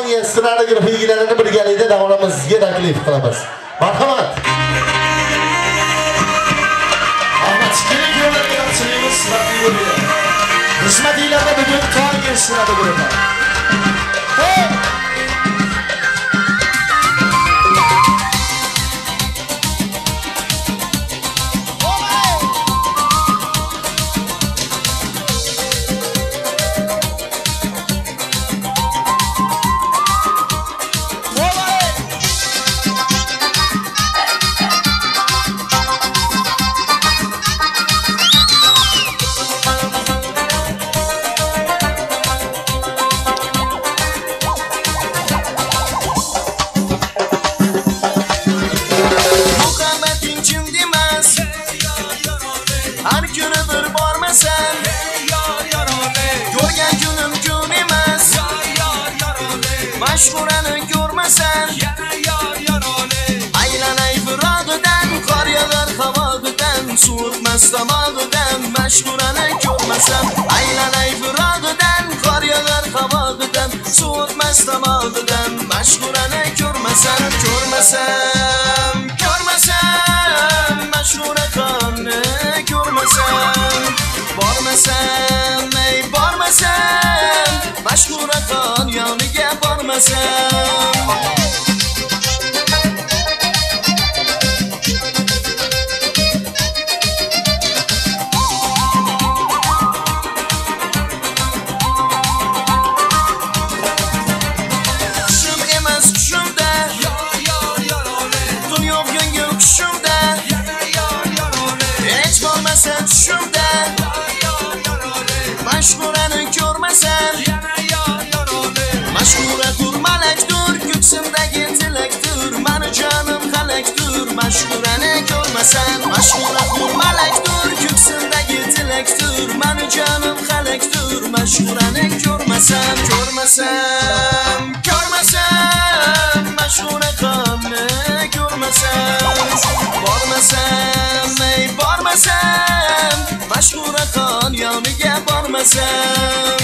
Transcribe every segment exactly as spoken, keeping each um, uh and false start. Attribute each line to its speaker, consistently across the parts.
Speaker 1: kompaniya ssenariylarini birgalikda davolamizga taklif qilamiz. Marhamat.
Speaker 2: Ahmet Kelik yo'llarga yaxshilaymiz, sifatli bo'ladi. Xizmatlarida bugun tongga ishladi bo'ladi. Hey!
Speaker 3: Mashhurani ko'rmasan, aylanay firog'idan, qor yog'ar havodan, so'rtmas tomog'idan. Mashhurani ko'rmasan, aylanay firog'idan, qor yog'ar havodan, so'rtmas tomog'idan. Mashhurani ko'rmasan, ko'rmasam, ko'rmasam, mashhuraxonni ko'rmasam, bormasam, ey bormasam, mashhuraxon yoniga bormasam. Qushim emas qushimda, dunyo ko'ngil qushimda, hech bo'lmasa tushimda, mashhurani ko'rmasam, mashhura qurmalakdir, ko'ksimdagi tilakdir, mani jonim halakdir. Mashhurani ko'rmasam, mashhura qurmalakdir, ko'ksimdagi tilakdir, mani jonim halakdir. Mashhurani ko'rmasam, ko'rmasam, ko'rmasam, mashhuraxonni ko'rmasam, bormasam, ey bormasam, mashhuraxon yoniga bormasam.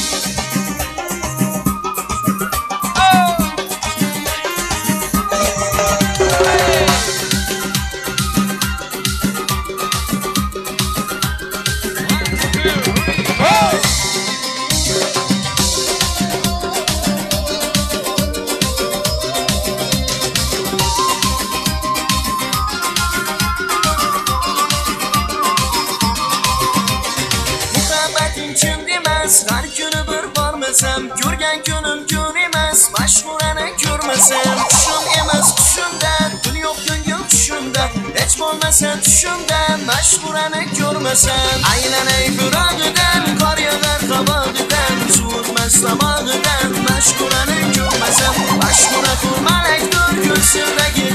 Speaker 3: Har kuni bir bormasam, ko'rgan kunim kun emas, mashhurani ko'rmasam. Tushim emas tushimda, dunyo ko'ngil tushimda, hech bo'lmasa tushimda, mashhurani ko'rmasam. Aylanay firog'idan, qor yog'ar havodan, so'rtmas tomog'idan. Mashhurani ko'rmasam, mashhura qurmalakdir, ko'ksimdagi